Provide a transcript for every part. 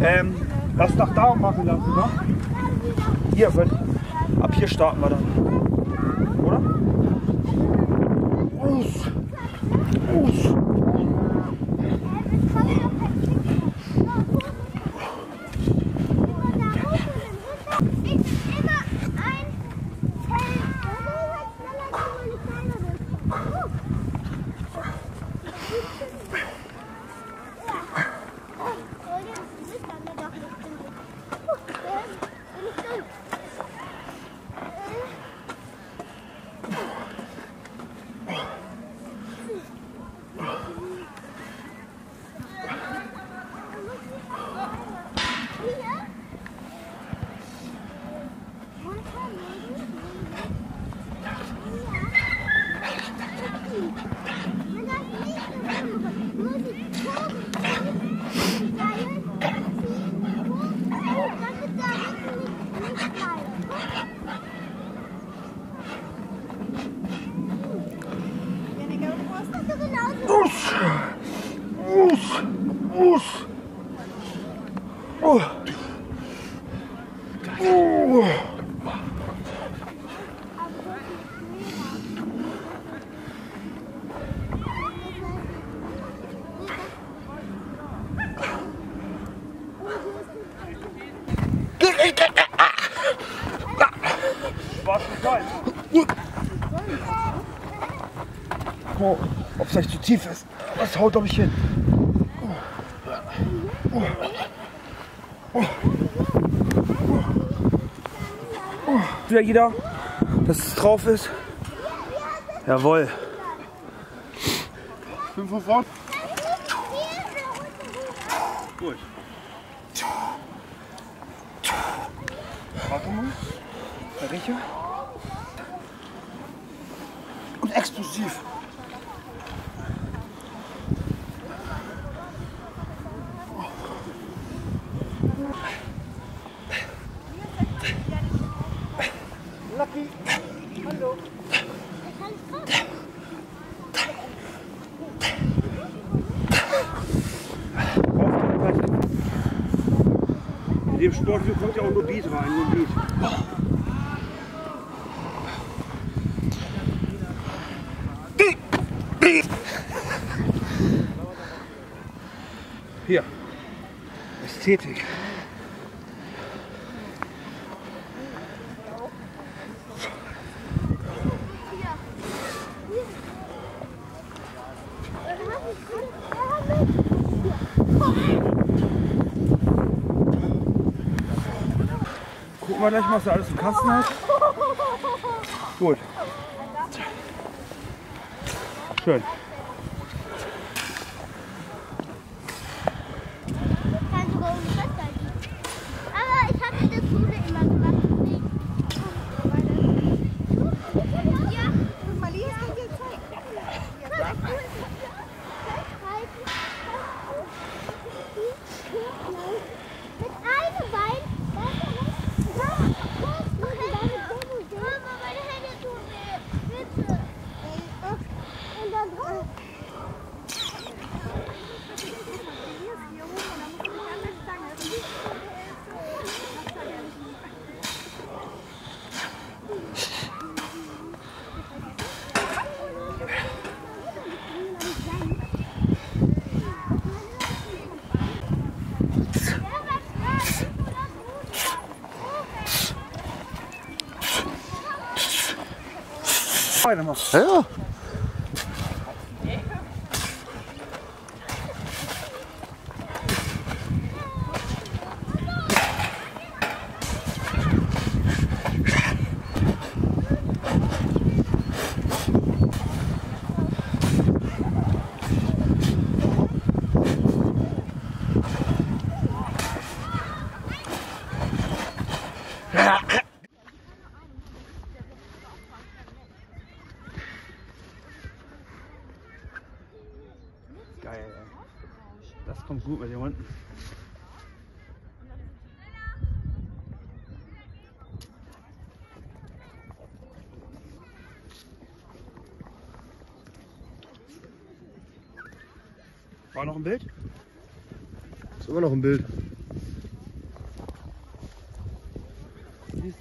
Das nach da machen lassen, ne? Hier, ab hier starten wir dann. Oder? Los! Los! Oh, ob es nicht zu tief ist. Das haut glaube ich hin. Wieder jeder, dass es drauf ist. Jawohl. 5 von vorne. Gut. Warte mal. Verriche. Und explosiv. Lucky. Hallo. In dem Sport kommt ja auch nur Beat rein, nur Beat. Hier, Ästhetik. Gucken wir gleich mal, was er alles im Kasten hat. Gut. Schön. Aber ich habe in der Schule immer gemacht. Ja, Malia hat dir gezeigt. Mit einem Bein. Mama, meine Hände tun weh. Bitte. Und dann drauf. Weitermachen. Ja. Geil, ey. Das kommt gut mit den Hunden. War noch ein Bild? Ist immer noch ein Bild.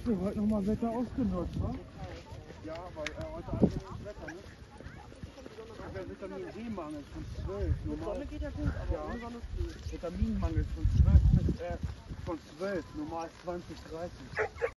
Hast du heute nochmal Wetter ausgenutzt, wa? Ja, weil heute angenehmes Wetter, ne? Der Vitamin D-Mangel von 12. Normal geht ja gut, aber ohne Sonne ist gut. Vitaminmangel von 12 normal 20, 30.